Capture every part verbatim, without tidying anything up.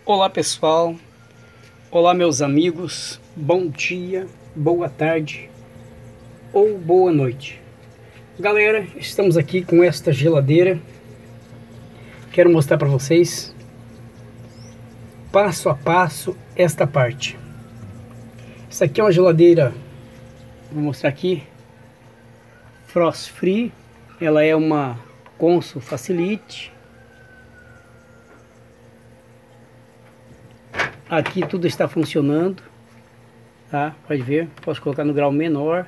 Olá pessoal, olá meus amigos, bom dia, boa tarde ou boa noite. Galera, estamos aqui com esta geladeira. Quero mostrar para vocês passo a passo esta parte. Essa aqui é uma geladeira, vou mostrar aqui, frost free. Ela é uma Consul Facility. Aqui tudo está funcionando, tá? Pode ver, posso colocar no grau menor,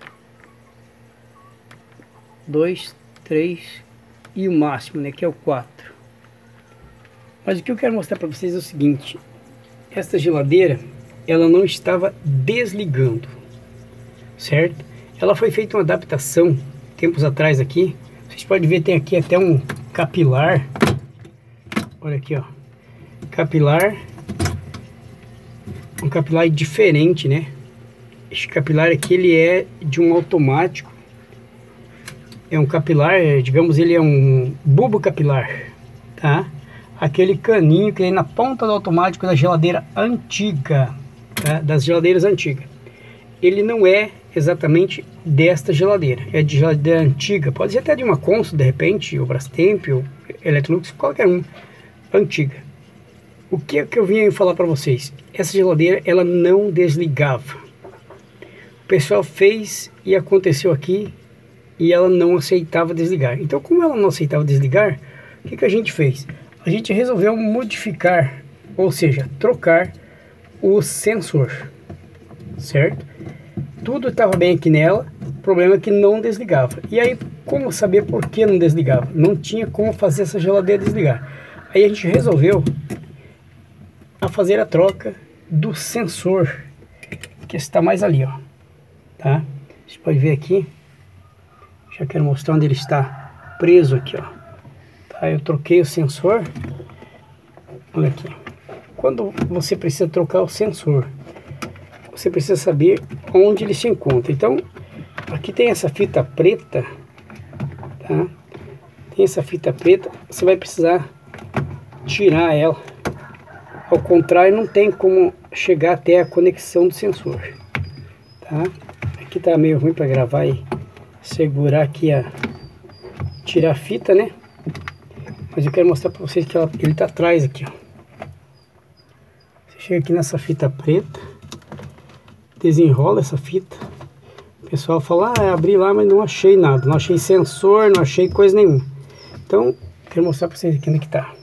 dois, três e o máximo, né, que é o quatro. Mas o que eu quero mostrar para vocês é o seguinte: esta geladeira, ela não estava desligando, certo? Ela foi feita uma adaptação tempos atrás aqui. Vocês podem ver, tem aqui até um capilar. Olha aqui, ó, capilar. Um capilar diferente, né? Esse capilar aqui, ele é de um automático. É um capilar, digamos, ele é um bulbo capilar, tá? Aquele caninho que tem na ponta do automático da geladeira antiga, tá? Das geladeiras antigas. Ele não é exatamente desta geladeira, é de geladeira antiga. Pode ser até de uma Consul, de repente, ou Brastemp, ou Electrolux, qualquer um, antiga. O que é que eu vim falar para vocês? Essa geladeira, ela não desligava. O pessoal fez e aconteceu aqui e ela não aceitava desligar. Então, como ela não aceitava desligar, o que que a gente fez? A gente resolveu modificar, ou seja, trocar o sensor, certo? Tudo estava bem aqui nela, o problema é que não desligava. E aí, como saber por que não desligava? Não tinha como fazer essa geladeira desligar. Aí a gente resolveu a fazer a troca do sensor, que está mais ali, ó, tá? Você pode ver aqui, já quero mostrar onde ele está preso aqui, ó, tá? Eu troquei o sensor. Olha aqui, quando você precisa trocar o sensor, você precisa saber onde ele se encontra. Então, aqui tem essa fita preta, tá? Tem essa fita preta, você vai precisar tirar ela. Ao contrário, não tem como chegar até a conexão do sensor, tá? Aqui tá meio ruim para gravar e segurar aqui, a tirar a fita, né? Mas eu quero mostrar para vocês que ela, ele tá atrás aqui, ó. Você chega aqui nessa fita preta, desenrola essa fita. O pessoal fala, ah, abri lá, mas não achei nada, não achei sensor, não achei coisa nenhuma. Então, quero mostrar para vocês aqui onde que tá.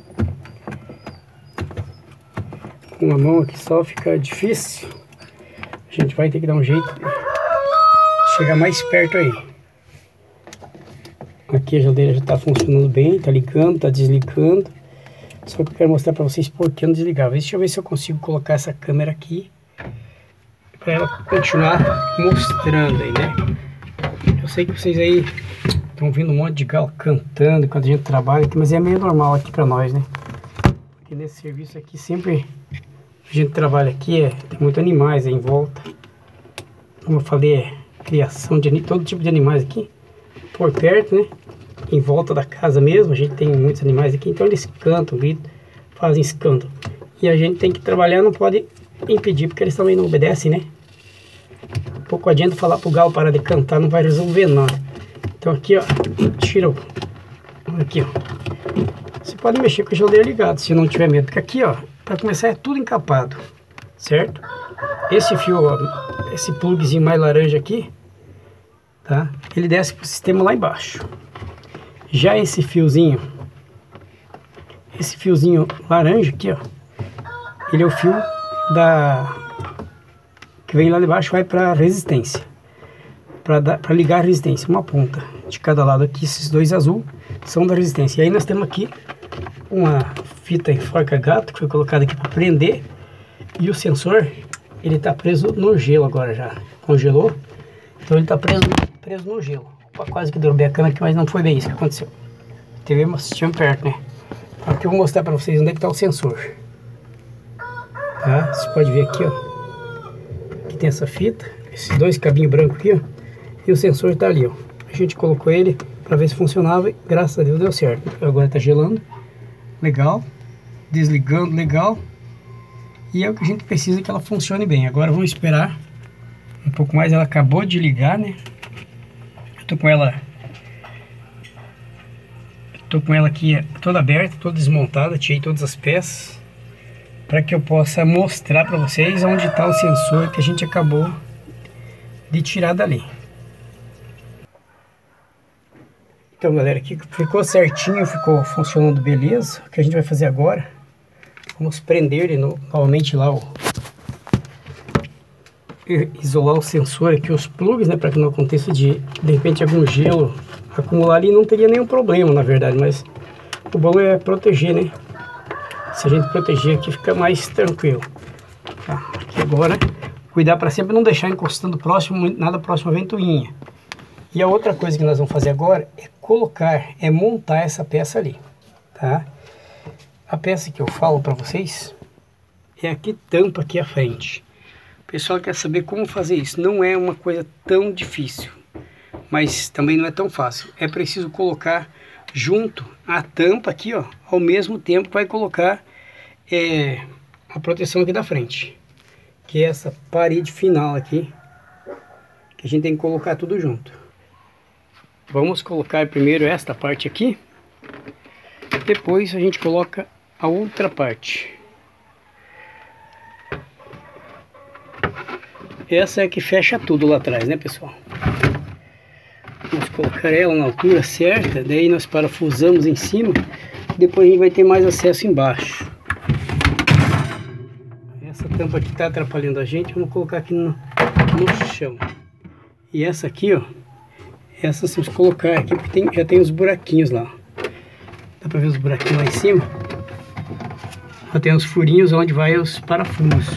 Com a mão aqui só fica difícil. A gente vai ter que dar um jeito de chegar mais perto aí. Aqui a geladeira já está funcionando bem, tá ligando, tá desligando. Só que eu quero mostrar para vocês por que não desligava. Deixa eu ver se eu consigo colocar essa câmera aqui para ela continuar mostrando aí, né? Eu sei que vocês aí estão ouvindo um monte de galo cantando enquanto a gente trabalha aqui, mas é meio normal aqui para nós, né? Porque nesse serviço aqui sempre a gente trabalha aqui, é, tem muitos animais aí em volta. Como eu falei, é criação de todo tipo de animais aqui por perto, né? Em volta da casa mesmo, a gente tem muitos animais aqui, então eles cantam, gritam, fazem escândalo. E a gente tem que trabalhar, não pode impedir, porque eles também não obedecem, né? Pouco adianta falar pro galo parar de cantar, não vai resolver nada. Então aqui, ó, tira o... Aqui, ó. Você pode mexer com a geladeira ligada, se não tiver medo, porque aqui, ó, para começar, é tudo encapado, certo? Esse fio, ó, esse plugzinho mais laranja aqui, tá? Ele desce pro sistema lá embaixo. Já esse fiozinho, esse fiozinho laranja aqui, ó, ele é o fio da que vem lá de baixo, vai para resistência, para ligar a resistência, uma ponta de cada lado aqui. Esses dois azul são da resistência. E aí nós temos aqui uma fita enforca gato que foi colocada aqui para prender, e o sensor, ele está preso no gelo agora, já congelou, então ele está preso, preso no gelo. Opa, quase que derrubei a câmera aqui, mas não foi bem isso que aconteceu. A T V assistindo perto, né? Aqui eu vou mostrar para vocês onde é que está o sensor, tá? Você pode ver aqui, ó, aqui tem essa fita, esses dois cabinhos brancos aqui, ó, e o sensor está ali, ó. A gente colocou ele para ver se funcionava e graças a Deus deu certo. Agora está gelando, legal. desligando legal. E é o que a gente precisa, que ela funcione bem. Agora vamos esperar um pouco mais. Ela acabou de ligar, né? Eu tô com ela tô com ela aqui toda aberta, toda desmontada. Tirei todas as peças para que eu possa mostrar para vocês onde está o sensor que a gente acabou de tirar dali. Então, galera, aqui ficou certinho, ficou funcionando beleza. O que a gente vai fazer agora, vamos prender ele no, novamente lá, o, isolar o sensor aqui, os plugs, né, para que não aconteça de, de repente, algum gelo acumular ali. Não teria nenhum problema, na verdade, mas o bom é proteger, né? Se a gente proteger aqui, fica mais tranquilo. Tá, aqui agora, cuidar para sempre não deixar encostando próximo, nada próximo à ventoinha. E a outra coisa que nós vamos fazer agora é colocar, é montar essa peça ali, tá? A peça que eu falo para vocês é a que tampa aqui à frente. O pessoal quer saber como fazer isso. Não é uma coisa tão difícil, mas também não é tão fácil. É preciso colocar junto a tampa aqui, ó, ao mesmo tempo vai colocar é, a proteção aqui da frente, que é essa parede final aqui, que a gente tem que colocar tudo junto. Vamos colocar primeiro esta parte aqui, depois a gente coloca a outra parte. Essa é a que fecha tudo lá atrás, né, pessoal? Vamos colocar ela na altura certa, daí nós parafusamos em cima, depois a gente vai ter mais acesso embaixo. Essa tampa aqui está atrapalhando a gente, vamos colocar aqui no, no chão. E essa aqui, ó, essa vamos colocar aqui, porque tem, já tem os buraquinhos lá. Dá para ver os buraquinhos lá em cima? Já tem os furinhos onde vai os parafusos.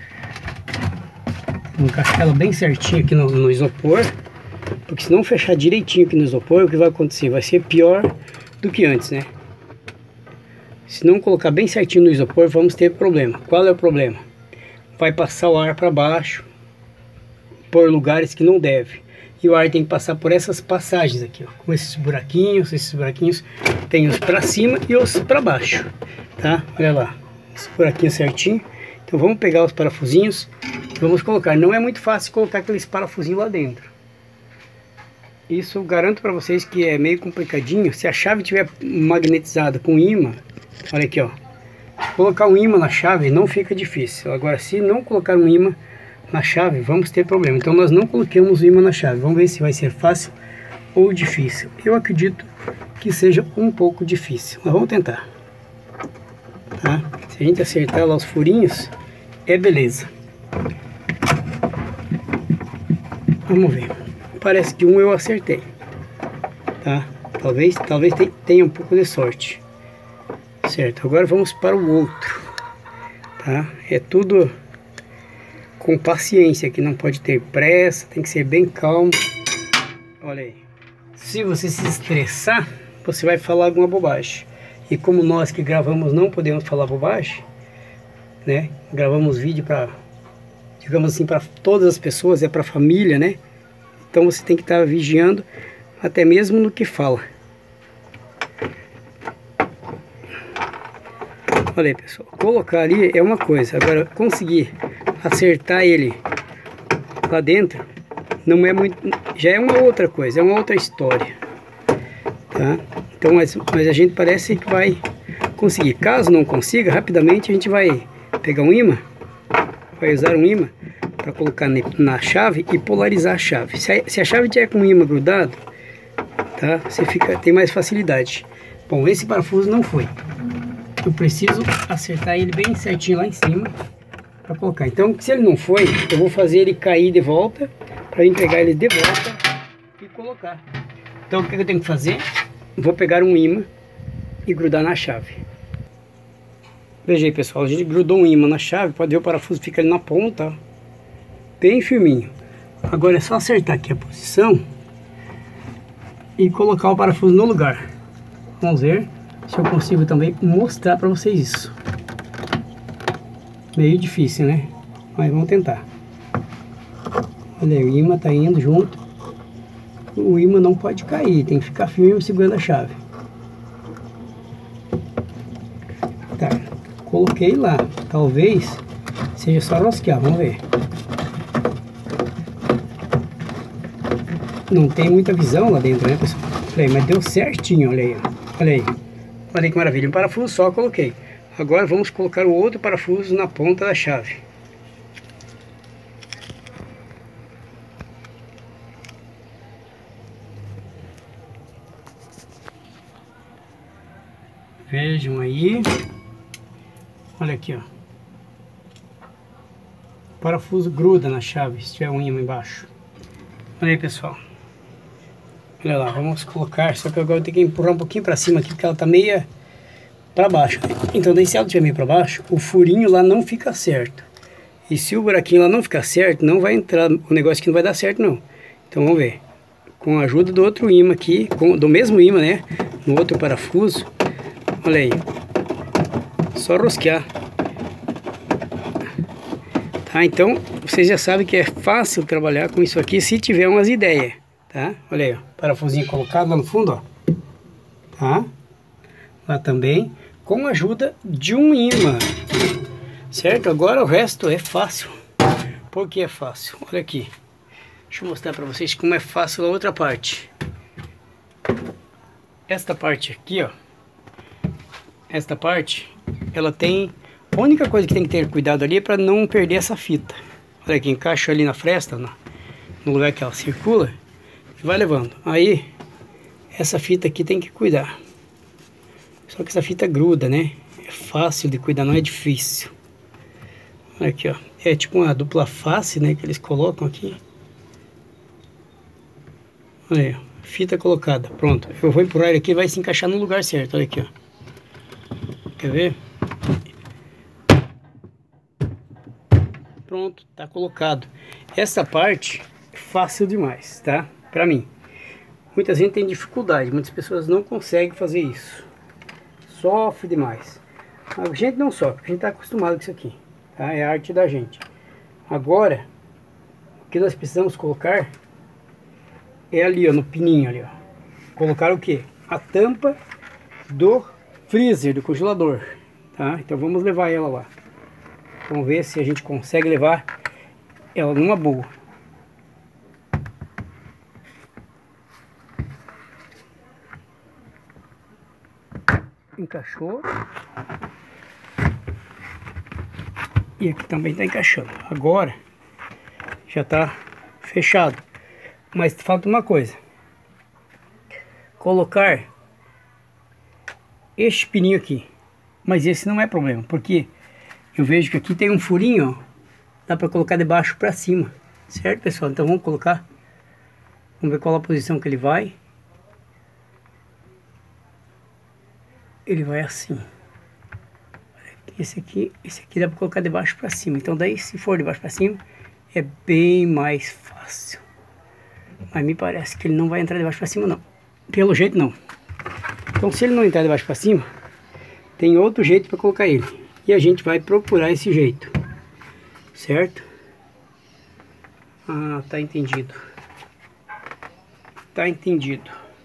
Vamos encaixar ela bem certinho aqui no, no isopor, porque se não fechar direitinho aqui no isopor, o que vai acontecer? Vai ser pior do que antes, né? Se não colocar bem certinho no isopor, vamos ter problema. Qual é o problema? Vai passar o ar para baixo, por lugares que não deve. E o ar tem que passar por essas passagens aqui, ó, com esses buraquinhos. Esses buraquinhos tem os para cima e os para baixo, tá? Olha lá, esse buraquinho certinho. Então vamos pegar os parafusinhos e vamos colocar. Não é muito fácil colocar aqueles parafusinhos lá dentro. Isso eu garanto para vocês que é meio complicadinho. Se a chave tiver magnetizada com ímã, olha aqui, ó, colocar um ímã na chave não fica difícil. Agora, se não colocar um ímã na chave, vamos ter problema. Então nós não coloquemos o ímã na chave. Vamos ver se vai ser fácil ou difícil. Eu acredito que seja um pouco difícil, mas vamos tentar, tá? Se a gente acertar lá os furinhos, é beleza. Vamos ver. Parece que um eu acertei, tá? Talvez, talvez tenha um pouco de sorte. Certo, agora vamos para o outro, tá? É tudo com paciência, que não pode ter pressa, tem que ser bem calmo. Olha aí, se você se estressar, você vai falar alguma bobagem. E como nós que gravamos não podemos falar bobagem, né? Gravamos vídeo para, digamos assim, para todas as pessoas, é para a família, né? Então você tem que estar vigiando até mesmo no que fala. Olha aí, pessoal, colocar ali é uma coisa, agora conseguir acertar ele lá dentro não é muito, já é uma outra coisa, é uma outra história, tá? Então, mas, mas a gente parece que vai conseguir. Caso não consiga, rapidamente a gente vai pegar um ímã, vai usar um ímã para colocar na chave e polarizar a chave. Se a, se a chave tiver com o ímã grudado, tá? Você fica, tem mais facilidade. Bom, esse parafuso não foi. Eu preciso acertar ele bem certinho lá em cima para colocar. Então, se ele não foi, eu vou fazer ele cair de volta para eu pegar ele de volta e colocar. Então, o que eu tenho que fazer? Vou pegar um ímã e grudar na chave. Veja aí, pessoal, a gente grudou um ímã na chave, pode ver o parafuso fica ali na ponta, ó, bem firminho. Agora é só acertar aqui a posição e colocar o parafuso no lugar. Vamos ver se eu consigo também mostrar para vocês isso. Meio difícil, né? Mas vamos tentar. Olha aí, o ímã tá indo junto. O ímã não pode cair, tem que ficar firme segurando a chave. Tá. coloquei lá. Talvez seja só rosquear, vamos ver. Não tem muita visão lá dentro, né, pessoal? Olha aí, mas deu certinho, olha aí, olha aí. Olha aí que maravilha, um parafuso só eu coloquei. Agora vamos colocar o outro parafuso na ponta da chave. Vejam aí. Olha aqui, ó. O parafuso gruda na chave, se tiver um ímã embaixo. Olha aí, pessoal. Olha lá, vamos colocar, só que agora eu tenho que empurrar um pouquinho para cima aqui, porque ela tá meia para baixo. Então daí se ela estiver meio para baixo, o furinho lá não fica certo. E se o buraquinho lá não ficar certo, não vai entrar, o negócio aqui não vai dar certo não. Então vamos ver. Com a ajuda do outro ímã aqui, com, do mesmo ímã, né, no outro parafuso. Olha aí. Só rosquear. Tá, então vocês já sabem que é fácil trabalhar com isso aqui se tiver umas ideias. Tá? Olha aí, ó, parafusinho colocado lá no fundo, ó. Tá? Lá também, com a ajuda de um ímã. Certo? Agora o resto é fácil. Por que é fácil? Olha aqui. Deixa eu mostrar pra vocês como é fácil a outra parte. Esta parte aqui, ó. Esta parte, ela tem... A única coisa que tem que ter cuidado ali é pra não perder essa fita. Olha aqui, encaixa ali na fresta, no, no lugar que ela circula. Vai levando. Aí, essa fita aqui tem que cuidar. Só que essa fita gruda, né? É fácil de cuidar, não é difícil. Olha aqui, ó. É tipo uma dupla face, né? Que eles colocam aqui. Olha aí, ó. Fita colocada. Pronto. Eu vou empurrar ele aqui e vai se encaixar no lugar certo. Olha aqui, ó. Quer ver? Pronto, tá colocado. Essa parte é fácil demais, tá? Pra mim. Muita gente tem dificuldade, muitas pessoas não conseguem fazer isso. Sofre demais. A gente não sofre, a gente tá acostumado com isso aqui, tá? É a arte da gente. Agora, o que nós precisamos colocar é ali, ó, no pininho ali, ó. Colocar o que? A tampa do freezer, do congelador, tá? Então vamos levar ela lá. Vamos ver se a gente consegue levar ela numa boa. Encaixou. E aqui também está encaixando. Agora já está fechado. Mas falta uma coisa. Colocar este pininho aqui. Mas esse não é problema, porque eu vejo que aqui tem um furinho, ó. Dá para colocar de baixo para cima. Certo, pessoal? Então vamos colocar. Vamos ver qual a posição que ele vai. Ele vai assim. Esse aqui, esse aqui dá para colocar de baixo para cima. Então daí, se for de baixo para cima, é bem mais fácil. Mas me parece que ele não vai entrar de baixo para cima, não. Pelo jeito, não. Então, se ele não entrar de baixo para cima, tem outro jeito para colocar ele. E a gente vai procurar esse jeito. Certo? Ah, tá entendido. Tá entendido.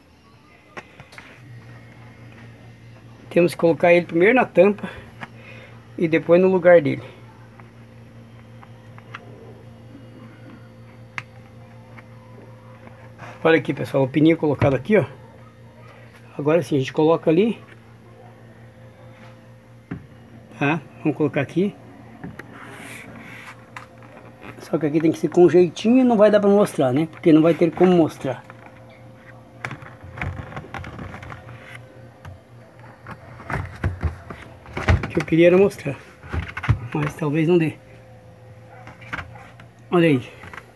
Temos que colocar ele primeiro na tampa e depois no lugar dele. Olha aqui, pessoal, o pininho colocado aqui, ó. Agora sim, a gente coloca ali. Tá? Vamos colocar aqui. Só que aqui tem que ser com jeitinho e não vai dar pra mostrar, né? Porque não vai ter como mostrar. O que eu queria era mostrar, mas talvez não dê. Olha aí.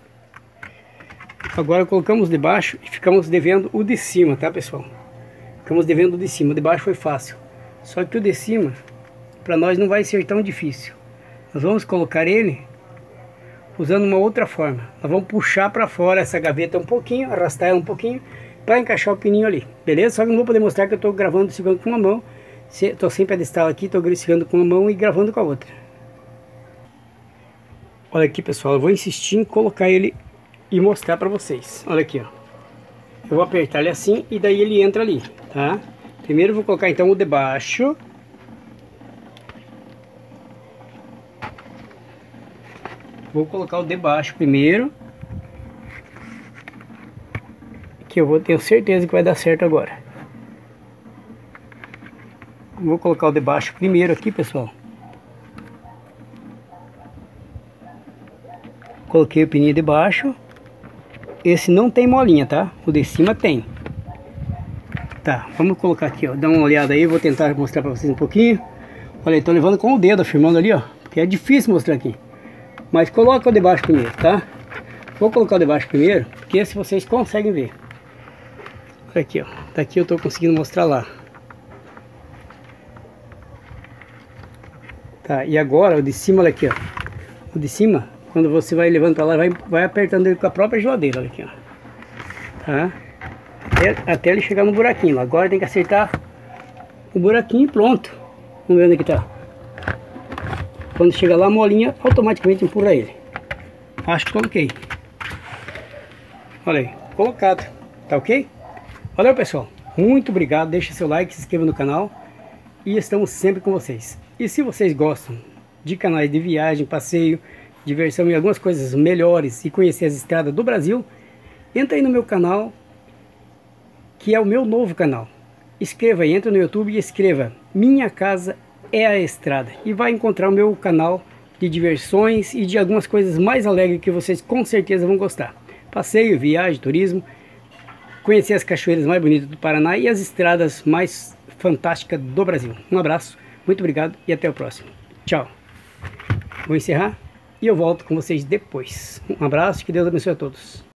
Agora colocamos de baixo e ficamos devendo o de cima, tá, pessoal? Ficamos devendo o de cima. O de baixo foi fácil. Só que o de cima, para nós não vai ser tão difícil. Nós vamos colocar ele usando uma outra forma. Nós vamos puxar para fora essa gaveta um pouquinho, arrastar ela um pouquinho, para encaixar o pininho ali, beleza? Só que não vou poder mostrar que eu estou gravando, segurando com uma mão. Estou sem pedestal aqui, estou segurando com uma mão e gravando com a outra. Olha aqui, pessoal, eu vou insistir em colocar ele e mostrar para vocês. Olha aqui, ó. Eu vou apertar ele assim e daí ele entra ali, tá? Primeiro eu vou colocar então o de baixo. Vou colocar o de baixo primeiro, que eu vou ter certeza que vai dar certo agora. Vou colocar o de baixo primeiro aqui, pessoal. Coloquei o pininho de baixo. Esse não tem molinha, tá? O de cima tem. Tá, vamos colocar aqui, ó. Dá uma olhada aí, vou tentar mostrar pra vocês um pouquinho. Olha, eu tô levando com o dedo, afirmando ali, ó. Porque é difícil mostrar aqui. Mas coloca o de baixo primeiro, tá? Vou colocar o de baixo primeiro, porque esse vocês conseguem ver. Olha aqui, ó. Daqui eu tô conseguindo mostrar lá. Tá, e agora o de cima, olha aqui, ó. O de cima, quando você vai levando pra lá, vai, vai apertando ele com a própria geladeira, olha aqui, ó. Tá? Até, até ele chegar no buraquinho. Agora tem que acertar o buraquinho e pronto. Vamos ver onde que tá. Quando chega lá, a molinha automaticamente empurra ele. Acho que coloquei. Olha aí, colocado. Tá ok? Valeu, pessoal. Muito obrigado. Deixa seu like, se inscreva no canal. E estamos sempre com vocês. E se vocês gostam de canais de viagem, passeio, diversão e algumas coisas melhores e conhecer as estradas do Brasil, entra aí no meu canal, que é o meu novo canal. Escreva aí, entra no YouTube e escreva Minha Casa é a Estrada. E vai encontrar o meu canal de diversões e de algumas coisas mais alegres que vocês com certeza vão gostar. Passeio, viagem, turismo, conhecer as cachoeiras mais bonitas do Paraná e as estradas mais fantásticas do Brasil. Um abraço, muito obrigado e até o próximo. Tchau. Vou encerrar e eu volto com vocês depois. Um abraço e que Deus abençoe a todos.